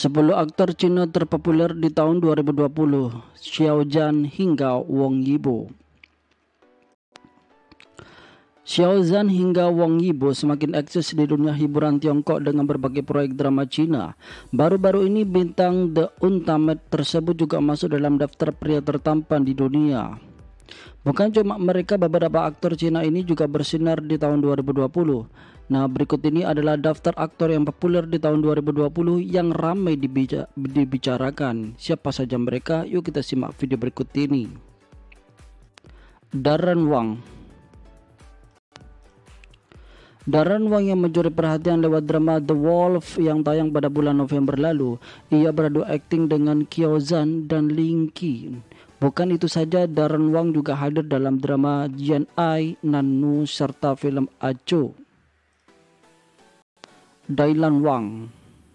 10 aktor Cina terpopuler di tahun 2020, Xiao Zhan hingga Wang Yibo. Xiao Zhan hingga Wang Yibo semakin eksis di dunia hiburan Tiongkok dengan berbagai proyek drama Cina. Baru-baru ini bintang The Untamed tersebut juga masuk dalam daftar pria tertampan di dunia. Bukan cuma mereka, beberapa aktor Cina ini juga bersinar di tahun 2020. Nah, berikut ini adalah daftar aktor yang populer di tahun 2020 yang ramai dibicarakan. Siapa saja mereka? Yuk kita simak video berikut ini. Darren Wang. Darren Wang yang mencuri perhatian lewat drama The Wolf yang tayang pada bulan November lalu. Ia beradu akting dengan Xiao Zhan dan Ling Qi. Bukan itu saja, Darren Wang juga hadir dalam drama Jian Ai, Nanu, serta film Aco. Dailan Wang.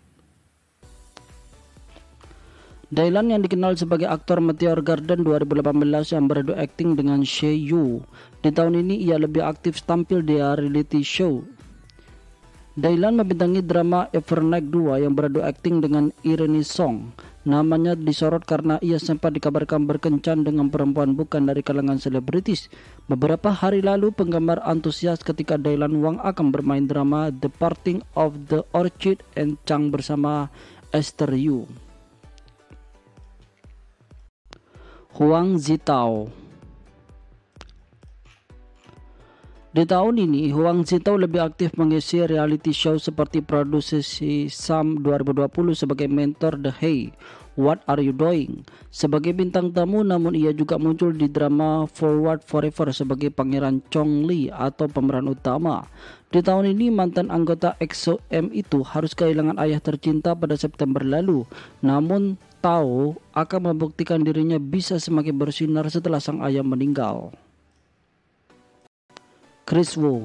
Dailan yang dikenal sebagai aktor Meteor Garden 2018 yang beradu akting dengan She Yu. Di tahun ini ia lebih aktif tampil di reality show. Dailan membintangi drama Evernight 2 yang beradu akting dengan Irene Song. Namanya disorot karena ia sempat dikabarkan berkencan dengan perempuan bukan dari kalangan selebritis. Beberapa hari lalu penggemar antusias ketika Dailan Wang akan bermain drama The Parting of the Orchid and Chang bersama Esther Yu. Huang Zitao. Di tahun ini, Huang Zitao lebih aktif mengisi reality show seperti Produksi Sam 2020 sebagai mentor The Hey, What Are You Doing? Sebagai bintang tamu, namun ia juga muncul di drama Forward Forever sebagai Pangeran Chong Li atau pemeran utama. Di tahun ini, mantan anggota EXO-M itu harus kehilangan ayah tercinta pada September lalu. Namun, Tao akan membuktikan dirinya bisa semakin bersinar setelah sang ayah meninggal. Chris Wu.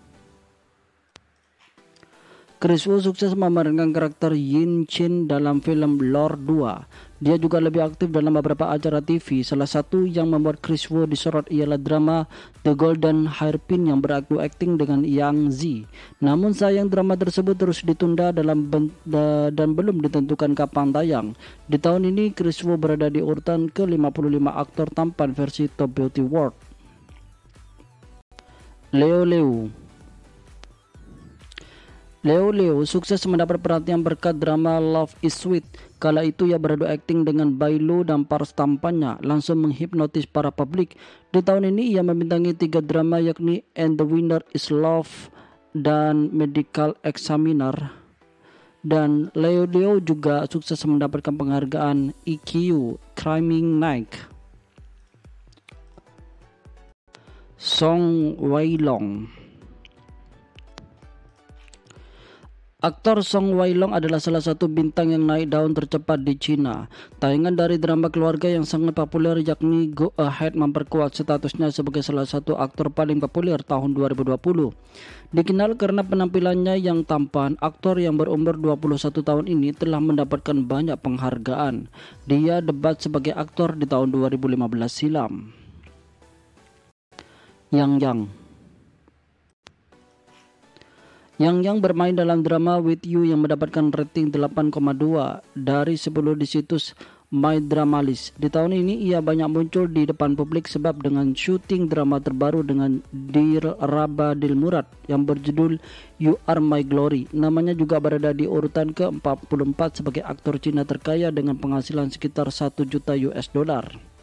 Chris Wu sukses memerankan karakter Yin Chin dalam film Lord 2. Dia juga lebih aktif dalam beberapa acara TV. Salah satu yang membuat Chris Wu disorot ialah drama The Golden Hairpin yang beradu akting dengan Yang Zi. Namun sayang drama tersebut terus ditunda dan belum ditentukan kapan tayang. Di tahun ini Chris Wu berada di urutan ke-55 aktor tampan versi Top Beauty World. Leo sukses mendapat perhatian berkat drama Love is Sweet. Kala itu ia beradu akting dengan Bai Lu dan pars tampannya langsung menghipnotis para publik. Di tahun ini ia membintangi 3 drama yakni And the Winner is Love dan Medical Examiner. Dan Leo juga sukses mendapatkan penghargaan EQ Climbing Night. Song Weilong. Aktor Song Weilong adalah salah satu bintang yang naik daun tercepat di Cina. Tayangan dari drama keluarga yang sangat populer yakni Go Ahead memperkuat statusnya sebagai salah satu aktor paling populer tahun 2020. Dikenal karena penampilannya yang tampan, aktor yang berumur 21 tahun ini telah mendapatkan banyak penghargaan. Dia debat sebagai aktor di tahun 2015 silam. Yang bermain dalam drama With You yang mendapatkan rating 8,2 dari 10 di situs My Dramalist. Di tahun ini ia banyak muncul di depan publik sebab dengan syuting drama terbaru dengan Dir Raba Dilmurad yang berjudul You Are My Glory. Namanya juga berada di urutan ke-44 sebagai aktor Cina terkaya dengan penghasilan sekitar $1 juta.